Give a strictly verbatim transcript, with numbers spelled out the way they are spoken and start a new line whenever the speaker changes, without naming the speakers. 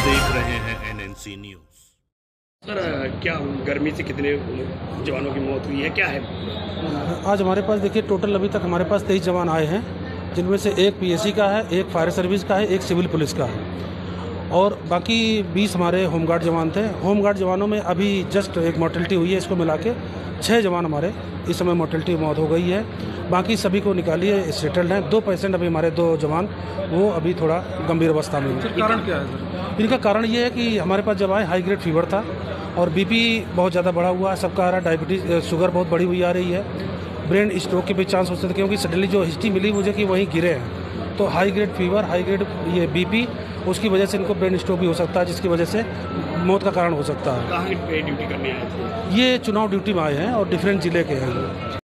देख रहे हैं N N C news.
Sir, क्या गर्मी से कितने जवानों की मौत हुई है, क्या है?
आज हमारे पास देखिए टोटल अभी तक हमारे पास तेईस जवान आए हैं, जिनमें से एक पीएससी का है, एक फायर सर्विस का है, एक सिविल पुलिस का है और बाकी बीस हमारे होमगार्ड जवान थे। होमगार्ड जवानों में अभी जस्ट एक मोर्टेलिटी हुई है, इसको मिला के छः जवान हमारे इस समय मोर्टेलिटी मौत हो गई है। बाकी सभी को निकालिए सेटल्ड हैं। दो पेशेंट अभी हमारे दो जवान वो अभी थोड़ा गंभीर अवस्था में हैं।
कारण क्या है सर?
इनका कारण ये है कि हमारे पास जब आए हाई ग्रेड फीवर था और बीपी बहुत ज़्यादा बढ़ा हुआ है, सबका आ रहा है, डायबिटीज़ शुगर बहुत बढ़ी हुई आ रही है, ब्रेन स्ट्रोक के भी चांस हो सकते हैं क्योंकि सडनली जो हिस्ट्री मिली मुझे कि वहीं गिरे हैं। तो high grade fever, high grade ये बीपी, उसकी वजह से इनको ब्रेन स्ट्रोक भी हो सकता है, जिसकी वजह से मौत का कारण हो सकता है।
कहाँ पे ड्यूटी करने आए थे?
ये चुनाव ड्यूटी में आए हैं और डिफरेंट ज़िले के हैं।